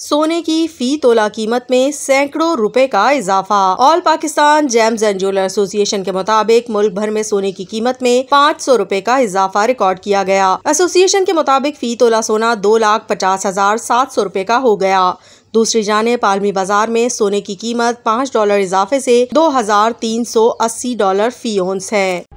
सोने की फी तोला कीमत में सैकड़ों रुपए का इजाफा। All Pakistan gems and jeweller association के मुताबिक मुल्क भर में सोने की कीमत में 500 रुपए का इजाफा रिकॉर्ड किया गया। एसोसिएशन के मुताबिक फी तोला सोना 2,50,700 रुपए का हो गया। दूसरी जानिब आलमी बाजार में सोने की कीमत $5 इजाफे से $2,380 फी औंस है।